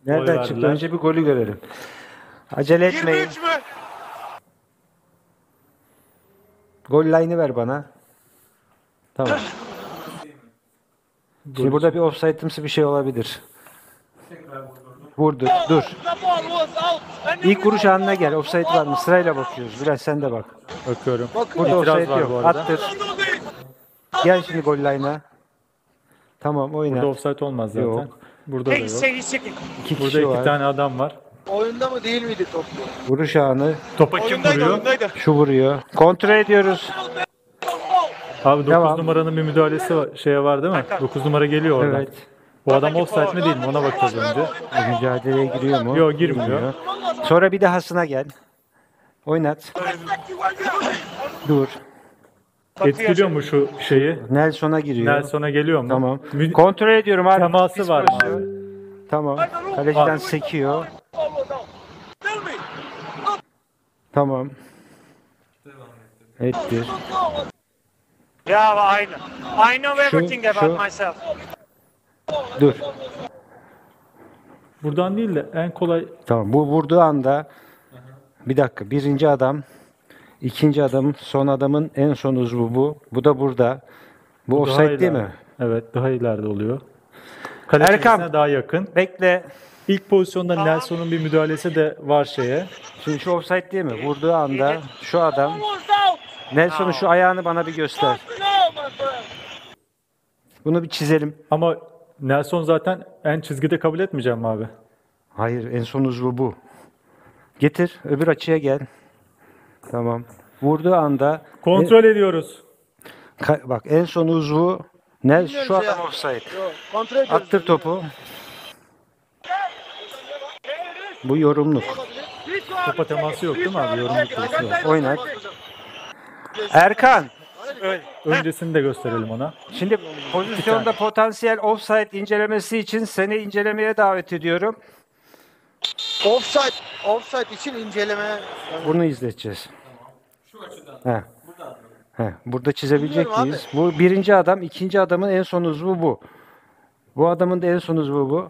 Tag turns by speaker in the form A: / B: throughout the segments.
A: Nereden
B: Oy
A: çıktı?
B: verdiler.
A: Önce bir golü görelim. Acele etmeyin.
C: 23 mü?
A: Gol line'ı ver bana. Tamam. Şimdi burada bir offside'ımsı bir şey olabilir. Vurdu. Dur.
C: The ball was out. And
A: İlk vuruş anına gel. Offside var mı? Sırayla bakıyoruz. Biraz sen de bak.
B: Bakıyorum.
A: Burada
B: İtiraz
A: offside
B: var
A: yok.
B: bu arada.
A: Attır. Gel şimdi gol line'a. Tamam oyna.
B: Burada offside olmaz zaten.
A: Yok.
B: Burada da
C: Hey,
B: yok.
C: say he's chicken.
A: İki
B: Burada
A: kişi
B: iki
A: var.
B: tane adam var.
D: Oyunda mı değil miydi top?
A: Vuruş anı.
B: Topa kim
C: Oyundaydı,
B: vuruyor?
C: oyundaydı.
A: Şu vuruyor. Kontrol ediyoruz.
B: Abi 9
A: Devam.
B: numaranın bir müdahalesi var, şeye var değil mi? 9 numara geliyor oradan.
A: Evet.
B: Bu adam offside mi değil mi? Ona bakacağız önce.
A: Bu mücadeleye giriyor mu?
B: Yok, girmiyor.
A: Sonra bir dahasına gel. Oynat. Dur.
B: Etkiliyor mu şu şeyi?
A: Nelson'a giriyor.
B: Nelson'a geliyor mu?
A: Tamam.
B: Mü-
A: Kontrol ediyorum abi.
B: Teması
A: Pis
B: var mı
A: pozisyon.
B: abi?
A: Tamam. Kaleciden
B: Var.
A: sekiyor.
C: Tell me.
A: Tamam. Ettir.
C: Yeah, I know everything about
A: şu.
C: myself.
A: Dur.
B: Buradan değil de en kolay
A: Tamam. Bu vurduğu anda bir dakika. Birinci adam, ikinci adam, son adamın en son uzvu bu. Bu da burada. Bu
B: daha
A: offside değil
B: ileride.
A: mi?
B: Evet, daha ileride oluyor. Kale
A: Erkan.
B: çizgisine daha yakın.
A: Bekle.
B: İlk pozisyonda Nelson'un bir müdahalesi de var şeye.
A: Şimdi şu offside değil mi? Vurduğu anda şu adam
C: Almost out.
A: Nelson'un şu ayağını bana bir göster.
C: No, my friend.
A: Bunu bir çizelim.
B: Ama Nelson zaten en çizgide kabul etmeyeceğim abi.
A: Hayır, en son uzvu bu. Getir, öbür açıya gel. Tamam. Vurduğu anda
B: Kontrol ediyoruz.
A: bak en son uzvu ne? Şu
D: Bilmiyoruz
A: adam
D: ya.
A: offside.
D: Yok, kontrol ediyoruz.
A: Attır topu. Bu yorumluk.
B: Topa teması yok değil mi abi? Yorum pozisyonu var.
A: Oynat. Erkan,
B: Öncesini de gösterelim ona.
A: şimdi pozisyonda potansiyel offside incelemesi için seni incelemeye davet ediyorum.
D: Offside için inceleme.
A: Bunu izleteceğiz. He. He. Burada çizebilecek
D: Bilmiyorum
A: miyiz? Bu birinci adam, ikinci adamın en son uzvu bu. Bu adamın da en son uzvu bu.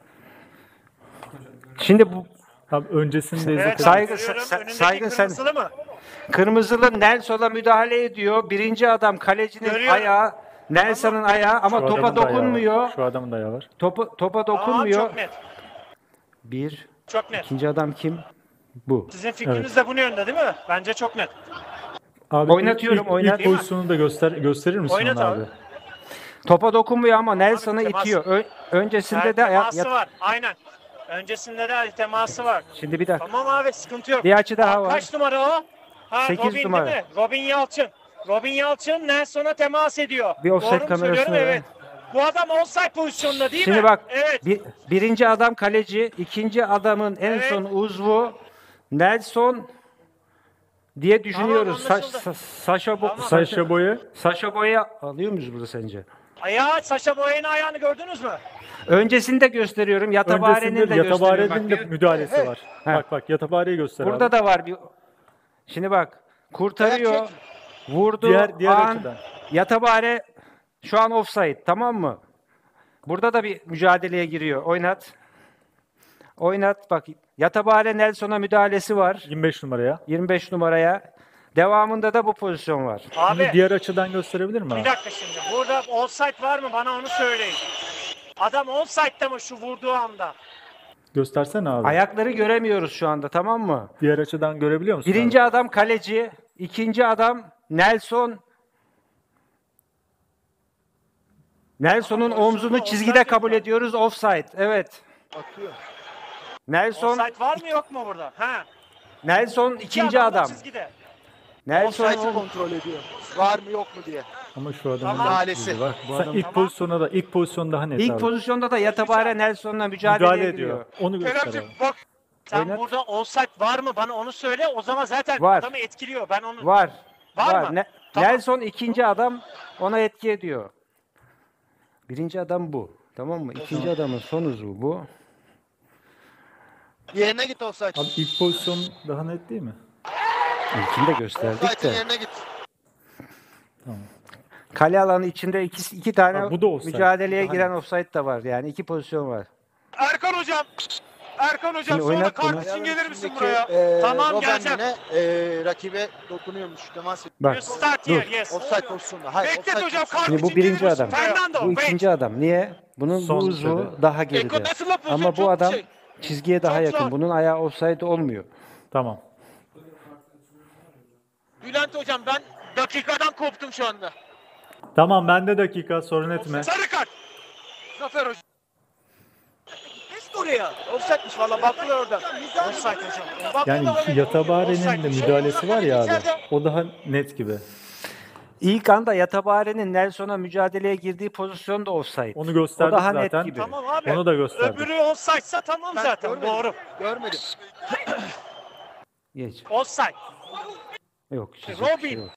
A: Şimdi bu
B: Abi öncesini de
C: Evet,
B: izletelim.
A: Saygı-
C: görüyorum.
A: sa-
C: Önündeki
A: saygın sen-
C: kırmızılı mı?
A: kırmızılı Nelson'a müdahale ediyor. Birinci adam kalecinin
C: Görüyorum.
A: ayağı, Nelson'ın ayağı ama
B: Şu
A: topa
B: adamın da ayağı var.
A: dokunmuyor.
B: Şu adamın da ayağı var.
A: Topa
C: Aa,
A: dokunmuyor.
C: çok net.
A: Bir.
C: Çok net.
A: İkinci adam kim? Bu.
C: Sizin fikriniz de bu yönde değil mi? Bence çok net.
B: Abi
A: Oynatıyorum,
B: ilk
A: oynat.
B: pozisyonu da gösterir misin
C: Oynat
B: onu
C: abi.
B: abi?
A: Topa dokunmuyor ama Nelson'ı
C: temas.
A: itiyor. Öncesinde
C: Yani
A: de
C: teması var. Aynen. Öncesinde de teması var.
A: Şimdi bir dakika.
C: Tamam abi, sıkıntı yok.
A: Bir açı daha var.
C: Kaç numara o? Ha,
A: 8
C: Robin
A: numara.
C: değil mi? Robin Yalçın. Robin Yalçın Nelson'a temas ediyor.
A: Bir offside
C: Doğru mu
A: kamerasına
C: söylüyorum?
A: ver.
C: Evet. Bu adam offside pozisyonunda değil
A: Şimdi
C: mi?
A: bak.
C: Evet.
A: Birinci adam kaleci, ikinci adamın en
C: Evet.
A: son uzvu Nelson diye düşünüyoruz.
C: Tamam, anlaşıldı.
B: Saşa Boya.
A: Saşa Boya alıyor muyuz burada sence?
C: Ayağı, Saşa Boya'nın ayağını gördünüz mü?
A: Öncesini de gösteriyorum. Yatabare'nin de
B: Öncesinde
A: gösteriyorum.
B: Yatabare'nin de
A: Bak,
B: müdahalesi var.
A: He.
B: Bak Yatabare'yi göster
A: burada
B: abi.
A: da var bir. Şimdi bak. Kurtarıyor.
D: Ayak
A: Vurdu.
B: Diğer
A: an,
B: açıdan.
A: Yatabare şu an offside. Tamam mı? Burada da bir mücadeleye giriyor. Oynat. Oynat. Bak. Yatabare Nelson'a müdahalesi var.
B: 25 numaraya.
A: 25 numaraya. Devamında da bu pozisyon var.
C: Abi
B: Şimdi diğer açıdan gösterebilir mi
C: bir
B: abi?
C: dakika şimdi. Burada offside var mı? Bana onu söyleyin. Adam offside'da mı şu vurduğu anda?
B: Göstersene abi.
A: Ayakları göremiyoruz şu anda, tamam mı?
B: Diğer açıdan görebiliyor musun?
A: Birinci adam kaleci, ikinci adam Nelson. Nelson'un omzunu çizgide kabul ediyoruz. Offside. Evet.
D: Atıyor.
A: Nelson
C: Offside var mı yok mu burada? Ha.
A: Nelson
C: İki
A: ikinci
C: adam da
A: adam.
C: çizgide.
A: Nelson
D: Offside'ı kontrol ediyor. Var mı yok mu diye.
B: Ama şu adamın
C: Tamam.
D: Müdahalesi.
A: Bak, bu
B: Sen
A: adam
B: ilk pozisyona da ilk pozisyon daha net
A: ilk
B: abi.
A: pozisyonda da Yatabare Nelson'la mücadeleye
B: Müdahale
A: giriyor.
B: ediyor. Onu göster
C: Keremciğim
B: abi.
C: bak. Sen
A: Oynat.
C: burada offside var mı? Bana onu söyle. O zaman zaten
A: Var.
C: adamı etkiliyor. Ben onu...
A: Var.
C: Var mı? Tamam.
A: Nelson ikinci adam, ona etki ediyor. Birinci adam bu. Tamam mı? İkinci adamın son uzvu bu.
D: Yerine git offside.
B: Abi ilk pozisyon daha net değil mi?
A: İlkini de gösterdik
D: Offside'ın
A: de.
D: yerine git.
A: Kale alanı içinde iki tane
B: Ha, bu da offside.
A: mücadeleye
B: Daha
A: giren offside de var. Yani iki pozisyon var.
C: Erkan hocam. Erkan hocam
A: Şimdi
C: sonra
A: oynat
C: kart
A: bunu.
C: için gelir misin
D: Üstündeki,
C: buraya? Tamam,
D: Robben
C: geleceğim.
D: yine, rakibe dokunuyormuş. Temas ediyor.
A: Bak
C: You start
A: dur.
C: here, yes.
D: Offside pozisyonunda. Hayır,
C: Beklet
D: offside
C: hocam,
D: pozisyonunda.
C: kart
A: Şimdi bu
C: için
A: birinci
C: gelir misin?
A: adam.
C: Fernando,
A: Bu
C: wait.
A: ikinci adam. Niye? Bunun
B: Son
A: bu uzvu
B: dedi.
A: daha geride.
C: nasıl yapıyorsun?
A: Ama bu
C: Çok
A: adam
C: şey.
A: çizgiye daha
C: Çok
A: yakın.
C: zor.
A: Bunun ayağı offside olmuyor.
B: Tamam.
C: Bülent hocam ben dakikadan koptum şu anda.
B: Tamam bende dakika sorun etme.
C: Sarı kart. Zafer hocam. Geç oraya. Offside'miş valla baktılar oradan. Offside hocam. Baktılar
B: Yani
C: oraya.
B: Yatabare'nin de
C: Offside'miş.
B: müdahalesi var ya abi.
C: İçeride.
B: O daha net gibi.
A: İlk anda Yatabare'nin Nelson'a mücadeleye girdiği pozisyon da offside.
B: Onu
A: O
B: gösterdik
A: daha net
B: zaten.
A: gibi.
C: Tamam abi.
B: Onu da gösterdik.
C: Öbürü offside'sa tamam
D: Ben
C: zaten.
D: görmedim.
C: Doğru.
D: Görmedim.
A: Geç.
C: Offside.
A: Yok. çizecek bir şey
C: Robin.
A: yok.